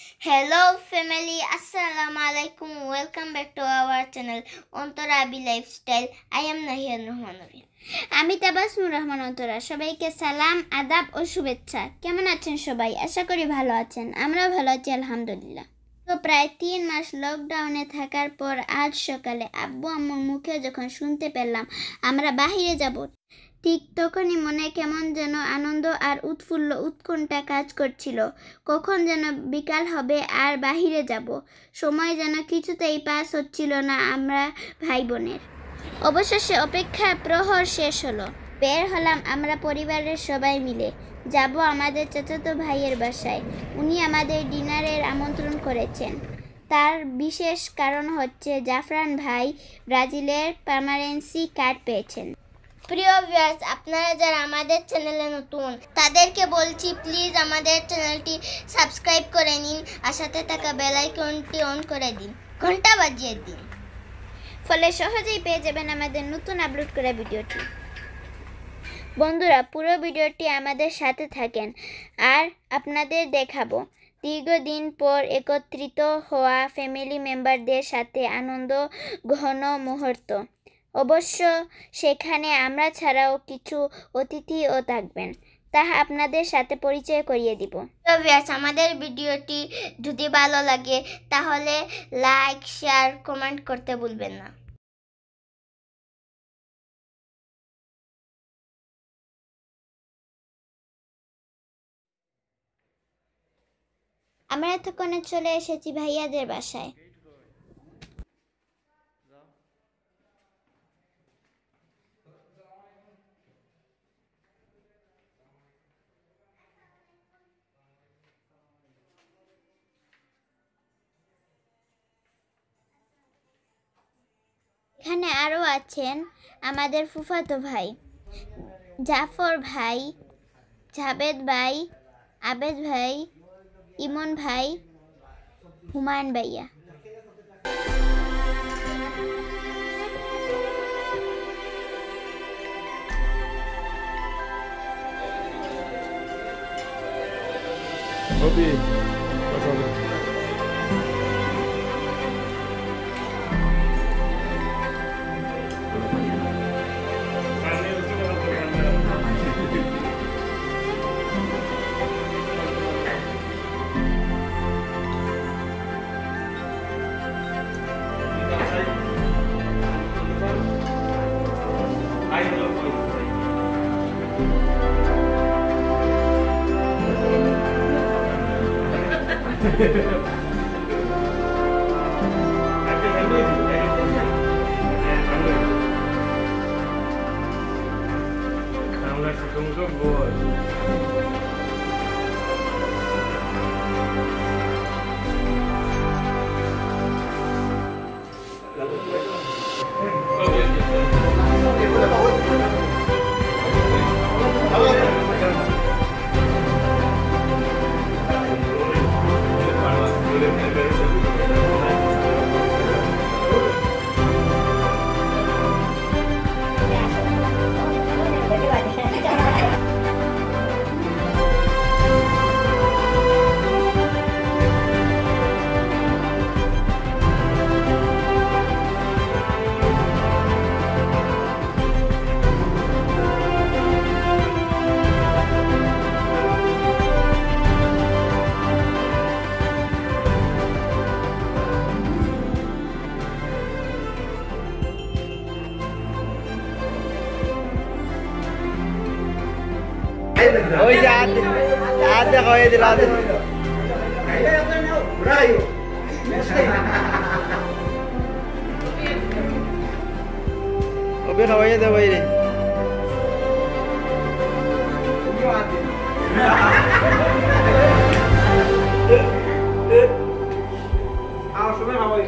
Hello family, Assalamu alaikum. Welcome back to our channel Ontara Abi Lifestyle. I am Nahian Rahmanovi. আমি তাবাসসুম রহমান অন্তরা। সবাইকে সালাম, আদাব ও শুভেচ্ছা। কেমন আছেন সবাই? আশা করি ভালো আছেন। আমরাও ভালো আছি আলহামদুলিল্লাহ। তো প্রায় 3 মাস লকডাউনে থাকার পর আজ সকালে আব্বু আম্মুর মুখে যখন শুনতে পেলাম আমরা বাহিরে যাব, ঠিক তখনই মনে কেমন যেন আনন্দ আর উৎকণ্ঠা কাজ করছিল। কখন যেন বিকাল হবে আর বাহিরে যাব, সময় যেন কিছুতেই পাস হচ্ছিল না আমরা ভাই বোনের। অবশেষে অপেক্ষার প্রহর শেষ হলো। বের হলাম আমরা পরিবারের সবাই মিলে। যাব আমাদের চাচাতো ভাইয়ের বাসায়। উনি আমাদের ডিনারের আমন্ত্রণ করেছেন। তার বিশেষ কারণ হচ্ছে জাফরান ভাই ব্রাজিলের পার্মানেন্সি কার্ড পেয়েছেন। প্রিয় ভিউয়ার্স, আপনারা যারা আমাদের চ্যানেলে নতুন তাদেরকে বলছি প্লিজ আমাদের চ্যানেলটি সাবস্ক্রাইব করে নিন আর সাথে থাকা বেল আইকনটি অন করে দিন, ঘন্টা বাজিয়ে দিন, ফলে সহজেই পেয়ে যাবেন আমাদের নতুন আপলোড করা ভিডিওটি। বন্ধুরা, পুরো ভিডিওটি আমাদের সাথে থাকেন আর আপনাদের দেখাবো দীর্ঘদিন পর একত্রিত হওয়া ফ্যামিলি মেম্বারদের সাথে আনন্দ ঘন মুহূর্ত। অবশ্য সেখানে আমরা ছাড়াও কিছু অতিথিও থাকবেন, তা আপনাদের সাথে পরিচয় করিয়ে দিব। তো ভিউয়ার্স, আমাদের ভিডিওটি যদি ভালো লাগে তাহলে লাইক, শেয়ার, কমেন্ট করতে ভুলবেন না। আমরা এতক্ষণে চলে এসেছি ভাইয়াদের বাসায়। এখানে আরও আছেন আমাদের ফুফাতো ভাই জাফর ভাই, জাবেদ ভাই, আবেদ ভাই, ইমন ভাই, হুমায়ুন ভাইয়া। ওই যে আর দেখা হয়ে দিল ওবে খাওয়াই দে বাইরে আর শুনে খাওয়াই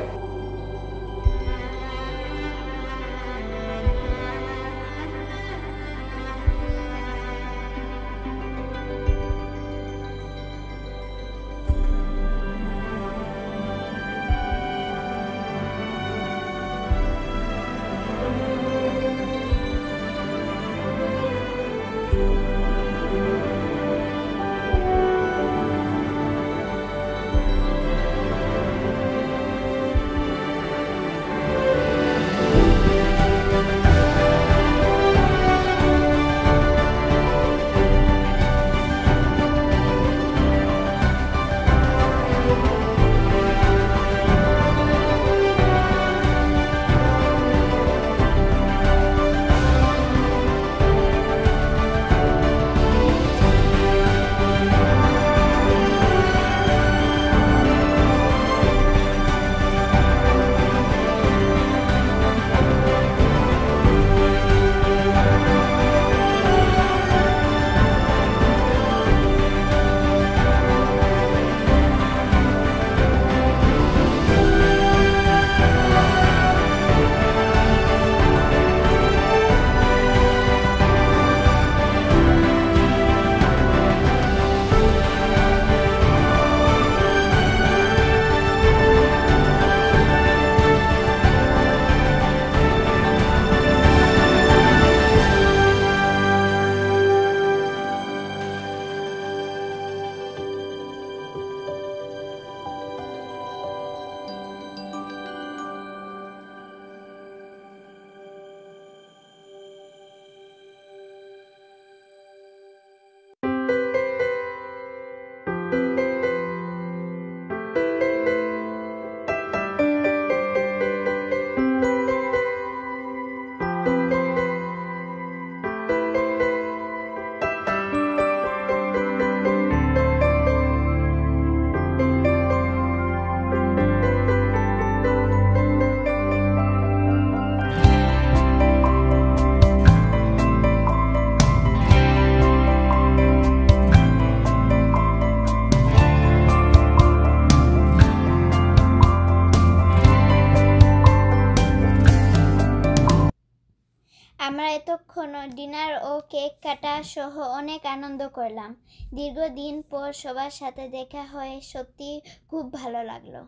এতক্ষণ ডিনার ও কেক কাটা সহ অনেক আনন্দ করলাম। দীর্ঘদিন পর সবার সাথে দেখা হয়ে সত্যি খুব ভালো লাগলো।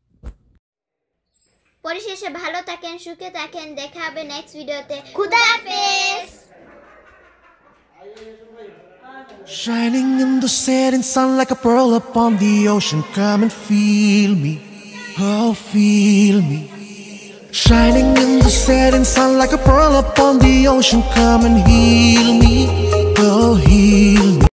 পরিশেষে ভালো থাকেন, সুখে থাকেন, দেখা হবে নেক্সট ভিডিওতে। খুদা হাফেজ। Shining in the setting sun like a pearl upon the ocean. Come and feel me, oh feel me. Shining in the setting sun like a pearl upon the ocean. Come and heal me, oh heal me.